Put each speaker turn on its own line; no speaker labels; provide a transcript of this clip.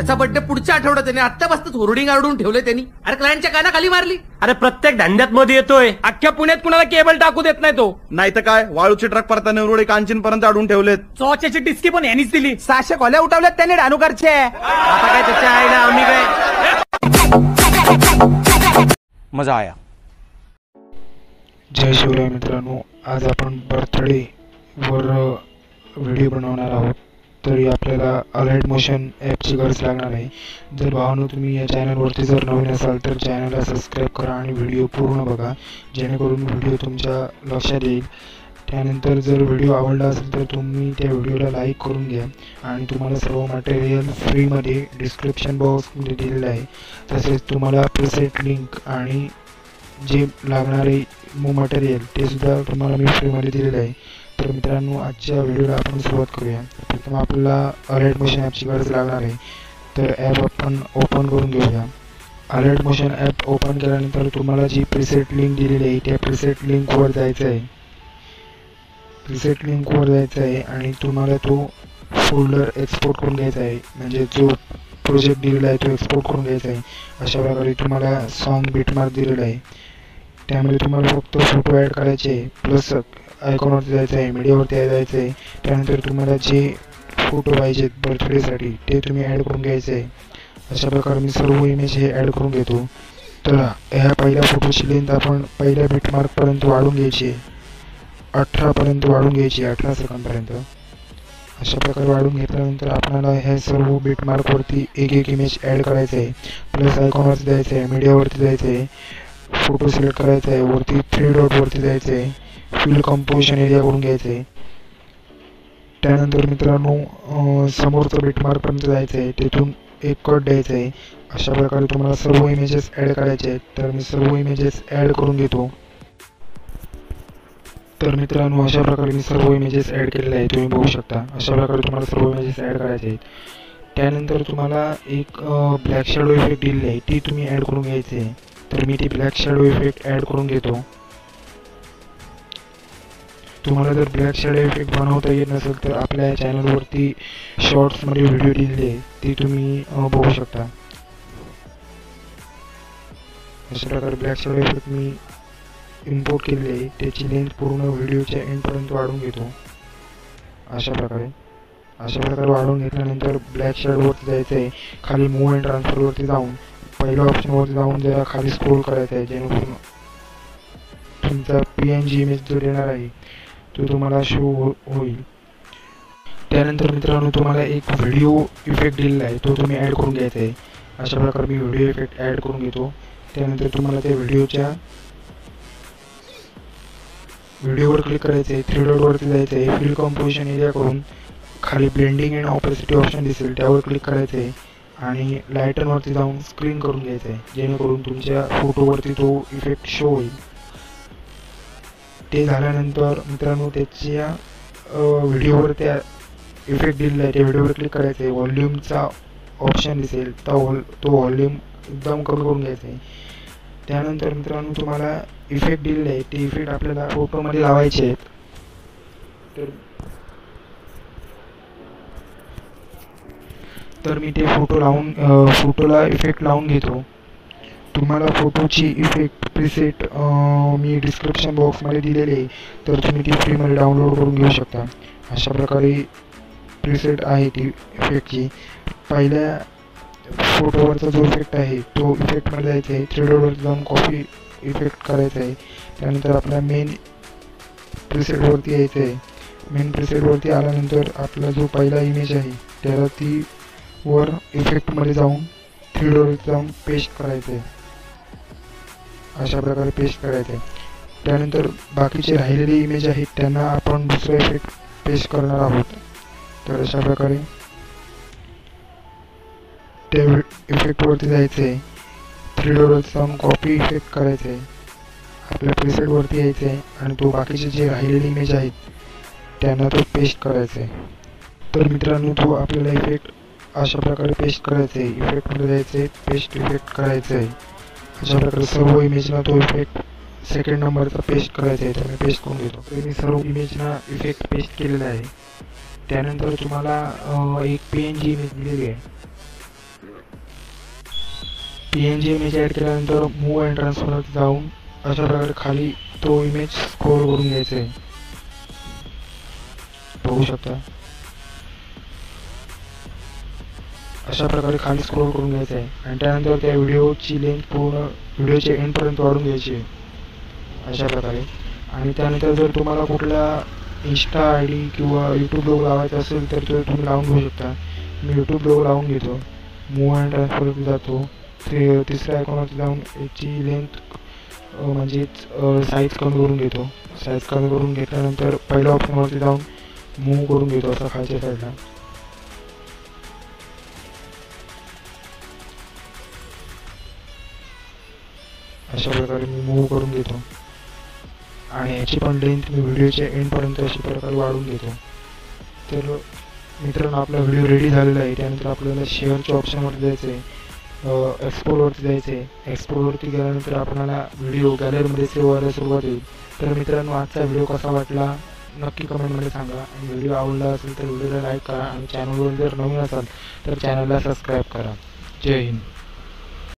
त्याचा बर्थडे पुढच्या आठवड्यात त्याने आत्तापासून होर्डिंग आरडून ठेवले त्यांनी. अरे क्लायंटच्या कानाखाली मारली.
अरे प्रत्येक धंद्यात मध्ये येतोय. अख्ख्या पुण्यात कुणाला केबल टाकू देत नाही तो.
नाही तर काय, वाळूचे ट्रक परताने रोडे कांचन पर्यंत अडून ठेवलेत.
चौच्याची डिस्की पण यांनीच दिली.
600 खोल्या उठवल्यात त्यांनी डाणूकरचे.
आता काय त्याच्या आईला आम्ही काय
मजा आया.
जय शिवराय मित्रांनो, आज आपण बर्थडे वर व्हिडिओ बनवणार आहोत. तरी आपल्याला अलाइट मोशन ॲपची गरज लागणार आहे. जर भावांनो तुम्ही या चॅनलवरती जर नवीन असाल तर चॅनलला सबस्क्राईब करा आणि व्हिडिओ पूर्ण बघा, जेणेकरून व्हिडिओ तुमच्या लक्षात येईल. त्यानंतर जर व्हिडिओ आवडला असेल तर तुम्ही त्या व्हिडिओला लाईक करून घ्या आणि तुम्हाला सर्व मटेरियल फ्रीमध्ये डिस्क्रिप्शन बॉक्समध्ये दिलेलं आहे. तसेच तुम्हाला प्रीसेट लिंक आणि जे लागणारे मटेरियल ते सुद्धा तुम्हाला मी फ्रीमध्ये दिलेलं आहे. तर मित्रांनो, आजच्या व्हिडिओला आपण सुरुवात करूया. प्रथम आपल्याला अलाइट मोशन ॲपची गरज लागणार आहे. तर ॲप आपण ओपन करून घेऊया. अलाइट मोशन ॲप ओपन केल्यानंतर तुम्हाला जी प्रीसेट लिंक दिलेली आहे त्या प्रीसेट लिंकवर जायचं आहे. प्रीसेट लिंकवर जायचं आहे आणि तुम्हाला तो फोल्डर एक्सपोर्ट करून घ्यायचा आहे. म्हणजे जो प्रोजेक्ट दिलेला आहे तो एक्सपोर्ट करून घ्यायचा आहे. अशा प्रकारे तुम्हाला सॉन्ग बिटमार्क दिलेला आहे. त्यामध्ये तुम्हाला फक्त फोटो ॲड करायचे आहे. प्लस आयकॉनवरती जायचं आहे, मीडियावरती जायचं आहे. त्यानंतर तुम्हाला जे फोटो पाहिजेत बर्थडेसाठी ते तुम्ही ॲड करून घ्यायचे आहे. अशा प्रकारे मी सर्व इमेज हे ॲड करून घेतो. तर ह्या पहिल्या फोटोची लेंथ आपण पहिल्या बिटमार्कपर्यंत वाढवून घ्यायची आहे. 18पर्यंत वाढवून घ्यायची, 18 सेकंदपर्यंत. अशा प्रकारे वाढवून घेतल्यानंतर आपल्याला ह्या सर्व बिटमार्कवरती एक एक इमेज ॲड करायचं आहे. प्लस आयकॉनवरती जायचं आहे, मीडियावरती जायचं आहे, फोटो सिलेक्ट करायचा आहे, वरती 3 डॉटवरती जायचं आहे, फिल कंपोजिशन एरिया करून घ्यायचं आहे. त्यानंतर मित्रांनो समोरचं बिटमार्कपर्यंत जायचं आहे, तिथून एक कट द्यायचं आहे. अशा प्रकारे तुम्हाला सर्व इमेजेस ॲड करायचे आहेत. तर मी सर्व इमेजेस ॲड करून घेतो. तर मित्रांनो, अशा प्रकारे मी सर्व इमेजेस ॲड केलेले आहे, तुम्ही बघू शकता. अशा प्रकारे तुम्हाला सर्व इमेजेस ॲड करायचे आहेत. त्यानंतर तुम्हाला एक ब्लॅक शॅडो इफेक्ट दिलेली आहे, ती तुम्ही ॲड करून घ्यायची आहे. तर मी ती ब्लॅक शॅडो इफेक्ट ॲड करून घेतो. तुम्हाला जर ब्लॅक शॅडो इफेक्ट बनवता येत नसेल तर आपल्या चॅनलवरती शॉर्ट्समध्ये व्हिडिओ दिलेले आहे, ती तुम्ही बघू शकता. अशा प्रकारे ब्लॅक शॅडो इफेक्ट मी इम्पोर्ट केलेली आहे. त्याची लेंथ पूर्ण व्हिडिओच्या एंडपर्यंत वाढवून घेतो. अशा प्रकारे वाढवून घेतल्यानंतर ब्लॅक शॅडोवरती जायचं आहे. खाली मूव्ह अँड ट्रान्सफरवरती जाऊन पहिल्या ऑप्शनवरती जाऊन जरा खाली स्क्रोल करायचं आहे, जेणेकरून तुमचा PNG इमेज जो येणार आहे तो तुम्हाला शो होईल. त्यानंतर मित्रांनो, तुम्हाला एक व्हिडिओ इफेक्ट दिलेला आहे, तो तुम्ही ॲड करून घ्यायचा आहे. अशा प्रकारे मी व्हिडिओ इफेक्ट ॲड करून घेतो. त्यानंतर तुम्हाला त्या व्हिडिओवर क्लिक करायचं आहे, 3 डॉटवरती जायचं आहे, फिल कंपोजिशन एरिया करून खाली ब्लेंडिंग अँड ऑपेसिटी ऑप्शन दिसेल त्यावर क्लिक करायचं आहे आणि लायटनवरती जाऊन स्क्रीन करून घ्यायचं आहे, जेणेकरून तुमच्या फोटोवरती तो इफेक्ट शो होईल. ते झाल्यानंतर मित्रांनो, त्याच्या व्हिडिओवर त्या इफेक्ट दिलेला आहे त्या व्हिडिओवर क्लिक करायचं आहे. व्हॉल्यूमचा ऑप्शन दिसेल, तो व्हॉल्यूम एकदम कमी करून घ्यायचा आहे. त्यानंतर मित्रांनो, तुम्हाला इफेक्ट दिलेले आहे ते इफेक्ट आपल्याला फोटोमध्ये लावायचे आहेत. तर मी ते फोटोला इफेक्ट लावून घेतो. तुम्हाला फोटोची इफेक्ट प्रीसेट मी डिस्क्रिप्शन बॉक्समध्ये दिलेली आहे, तर तुम्ही ती फ्रीमध्ये डाउनलोड करून घेऊ शकता. अशा प्रकारे प्रीसेट आहे ती इफेक्टची. पहिल्या फोटोवरचा जो इफेक्ट आहे तो इफेक्टमध्ये जायचा आहे, 3 डॉटवरती जाऊन कॉपी इफेक्ट करायचा आहे. त्यानंतर आपल्या मेन प्रीसेटवरती यायचं आहे. मेन प्रीसेटवरती आल्यानंतर आपला जो पहिला इमेज आहे त्याला ती वर इफेक्टमध्ये जाऊन 3 डॉटवरती जाऊन पेस्ट करायचं आहे. अशा प्रकारे पेस्ट करायचं आहे. त्यानंतर बाकीचे राहिलेले इमेज आहेत त्यांना आपण दुसरा इफेक्ट पेस्ट करणार आहोत. तर अशा प्रकारे त्या इफेक्टवरती जायचं आहे, 3 डॉटवरती जाऊन कॉपी इफेक्ट करायचं आहे, आपल्या प्रीसेटवरती यायचं आहे आणि तो बाकीचे जे राहिलेले इमेज आहेत त्यांना तो पेस्ट करायचा आहे. तर मित्रांनो, तो आपल्याला इफेक्ट अशा प्रकारे पेस्ट करायचं आहे. इफेक्टमध्ये जायचं आहे, पेस्ट इफेक्ट करायचं आहे. अशा प्रकारे सर्व इमेजला तो इफेक्ट सेकंड नंबरचा पेस्ट करायचा आहे. तर मी पेस्ट करून घेतो. तर मी सर्व इमेजना इफेक्ट पेस्ट केलेला आहे. त्यानंतर तुम्हाला एक PNG इमेज दिलेली आहे, PNG इमेज ॲड केल्यानंतर मूव अँड ट्रान्सफरवरती जाऊन अशा प्रकारे खाली तो इमेज स्क्रोल करून घ्यायचा आहे. बघू शकता अशा प्रकारे खाली स्क्रोल करून घ्यायचं आहे आणि त्यानंतर त्या व्हिडिओची लेंथ पूर्ण व्हिडिओच्या एंडपर्यंत वाढून घ्यायची आहे अशा प्रकारे. आणि त्यानंतर जर तुम्हाला कुठला इंस्टा ID किंवा यूट्यूब लोगो लावायचा असेल तर तो तुम्ही लावून घेऊ शकता. मी यूट्यूब लोगो लावून घेतो. मूव अँड ट्रान्सफरवरती जातो. तिसऱ्या आयकॉनवरती जाऊन याची लेंथ म्हणजेच साईज कमी करून घेतो. साईज कमी करून घेतल्यानंतर पहिल्या ऑप्शनवरती जाऊन मूव करून घेतो असं खालच्या साईडला. अशा प्रकारे मी मूव करून घेतो आणि याची पण लेंथ मी व्हिडिओच्या एंडपर्यंत अशा प्रकारे वाढवून घेतो. तर मित्रांनो आपला व्हिडिओ रेडी झालेला आहे. त्यानंतर आपल्याला शेअरच्या ऑप्शनवरती जायचं आहे. एक्सपोर्टवरती जायचं आहे. एक्सपोर्टवरती गेल्यानंतर आपल्याला व्हिडिओ गॅलरीमध्ये सेव्ह व्हायला सुरुवात होईल. तर मित्रांनो आजचा व्हिडिओ कसा वाटला नक्की कमेंटमध्ये सांगा. आणि व्हिडिओ आवडला असेल तर व्हिडिओला लाईक करा आणि चॅनलवर जर नवीन असाल तर चॅनलला सबस्क्राईब करा. जय हिंद.